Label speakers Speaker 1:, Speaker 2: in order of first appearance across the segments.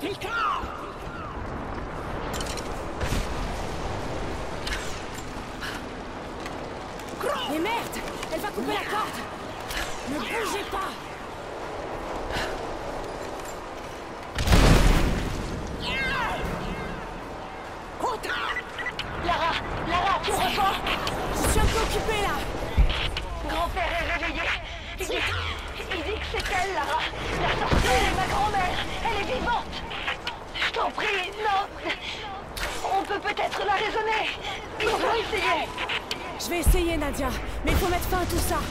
Speaker 1: Mais merde! Elle va couper la corde! Ne bougez pas!
Speaker 2: Lara, tu reçois?
Speaker 1: Je suis un peu occupée là!
Speaker 2: Grand-père est réveillé. Il dit que c'est elle, Lara. La sorcière est ma grand-mère. Elle est vivante. Je t'en prie, non. On peut peut-être la raisonner. Il faut essayer.
Speaker 1: Je vais essayer, Nadia, mais il faut mettre fin à tout ça.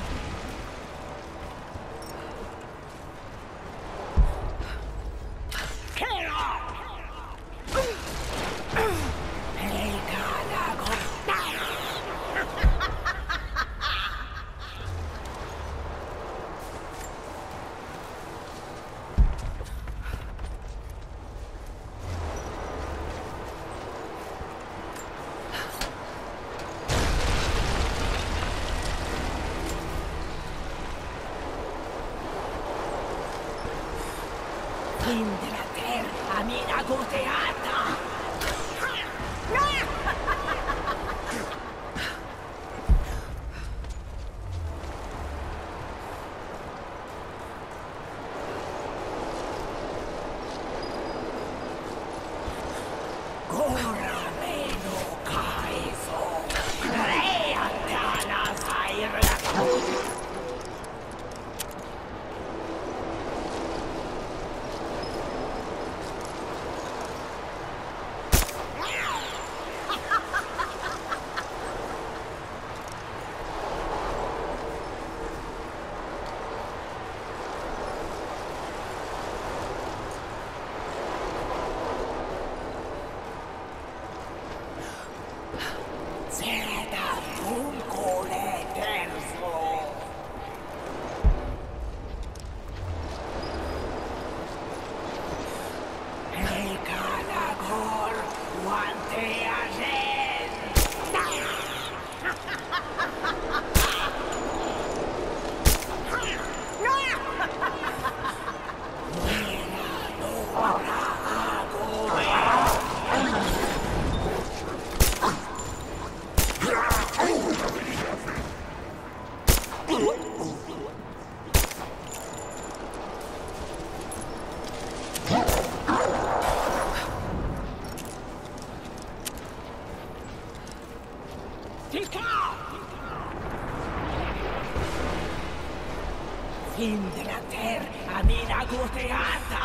Speaker 3: Fin della terra miragoteata! Gora meno caeso! Rea tana sairla! Fin della terra miragoteata!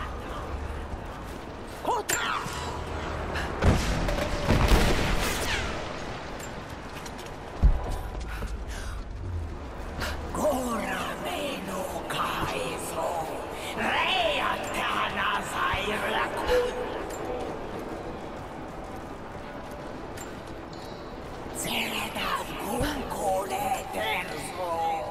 Speaker 3: Gora meno caeso! Rea tana sairla! Zelda Guncole terzo!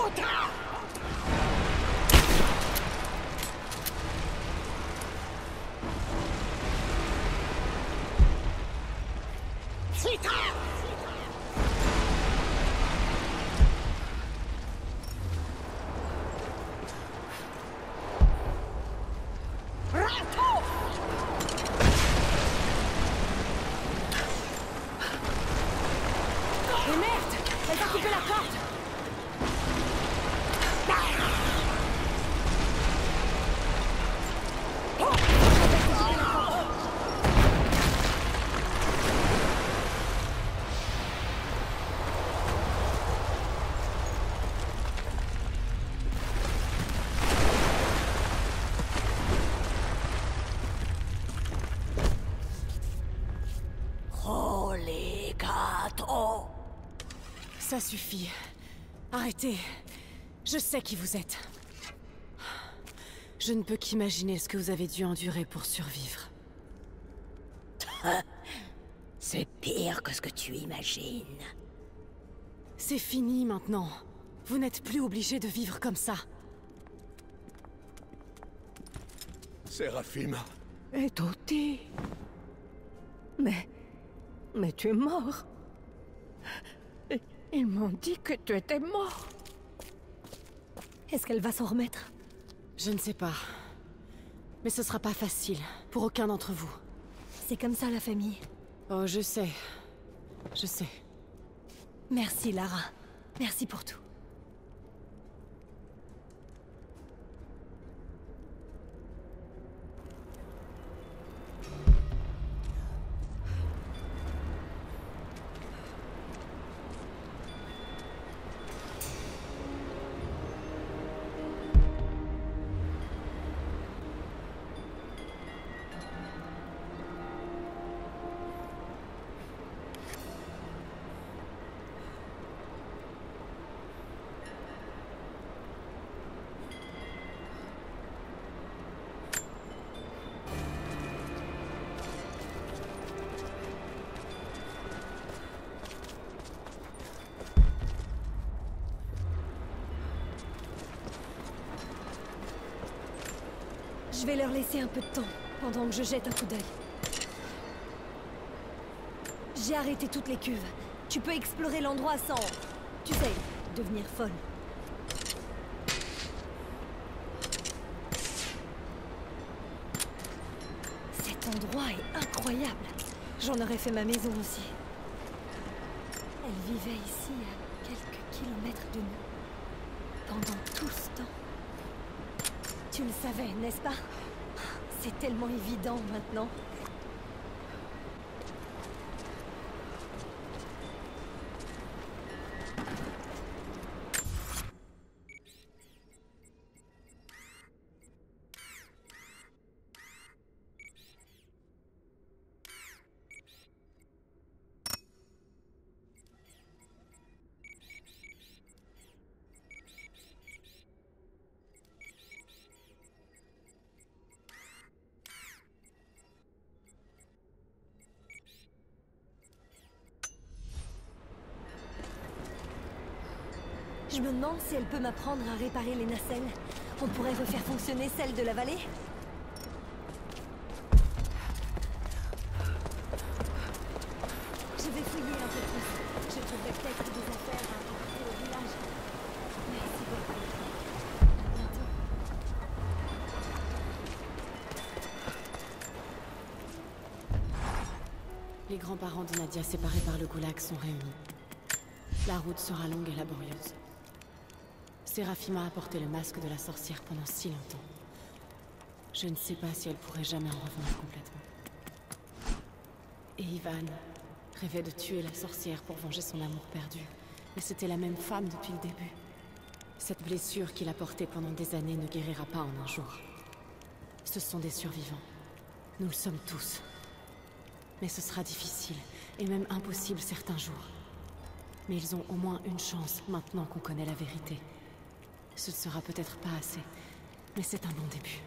Speaker 3: Putain! Putain!
Speaker 1: Mais merde! Elle va couper la corde!
Speaker 3: Holy Gato!
Speaker 1: Ça suffit. Arrêtez. Je sais qui vous êtes. Je ne peux qu'imaginer ce que vous avez dû endurer pour survivre.
Speaker 3: C'est pire que ce que tu imagines.
Speaker 1: C'est fini maintenant. Vous n'êtes plus obligé de vivre comme ça.
Speaker 4: Séraphim.
Speaker 3: Et Toti. Mais tu es mort. Ils m'ont dit que tu étais mort.
Speaker 1: Est-ce qu'elle va s'en remettre? Je ne sais pas. Mais ce sera pas facile, pour aucun d'entre vous.
Speaker 5: C'est comme ça la famille.
Speaker 1: Oh, je sais. Je sais.
Speaker 5: Merci Lara. Merci pour tout. Je vais leur laisser un peu de temps, pendant que je jette un coup d'œil. J'ai arrêté toutes les cuves. Tu peux explorer l'endroit sans, tu sais, devenir folle. Cet endroit est incroyable. J'en aurais fait ma maison aussi. Elle vivait ici à quelques kilomètres de nous. Pendant tout ce temps. Tu le savais, n'est-ce pas? C'est tellement évident maintenant. Je me demande si elle peut m'apprendre à réparer les nacelles. On pourrait refaire fonctionner celle de la vallée? Je vais fouiller un peu plus. Je trouverai peut-être des affaires à apporter au village. Merci beaucoup. À bientôt.
Speaker 1: Les grands-parents de Nadia séparés par le goulag sont réunis. La route sera longue et laborieuse. Séraphima a porté le masque de la sorcière pendant si longtemps. Je ne sais pas si elle pourrait jamais en revenir complètement. Et Ivan rêvait de tuer la sorcière pour venger son amour perdu. Mais c'était la même femme depuis le début. Cette blessure qu'il a portée pendant des années ne guérira pas en un jour. Ce sont des survivants. Nous le sommes tous. Mais ce sera difficile, et même impossible certains jours. Mais ils ont au moins une chance maintenant qu'on connaît la vérité. Ce ne sera peut-être pas assez, mais c'est un bon début.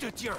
Speaker 4: te tiens.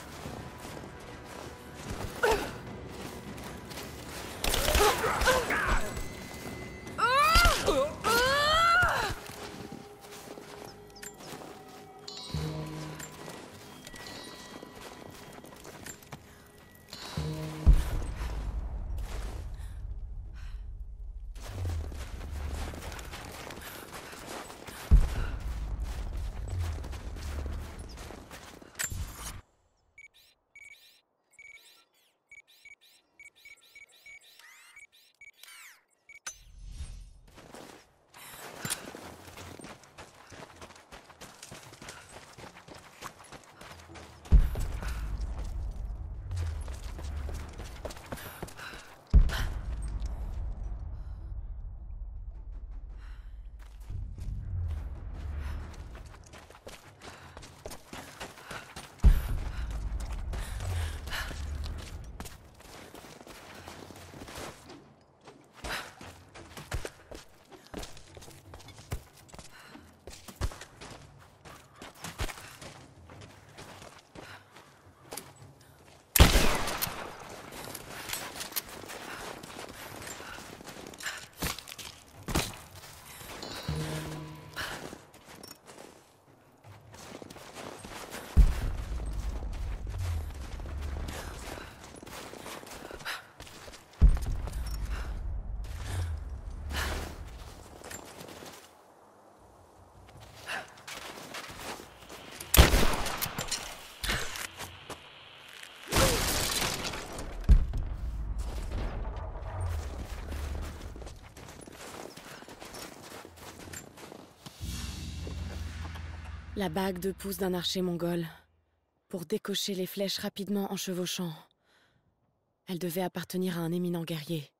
Speaker 1: La bague de pouce d'un archer mongol. Pour décocher les flèches rapidement en chevauchant. Elle devait appartenir à un éminent guerrier.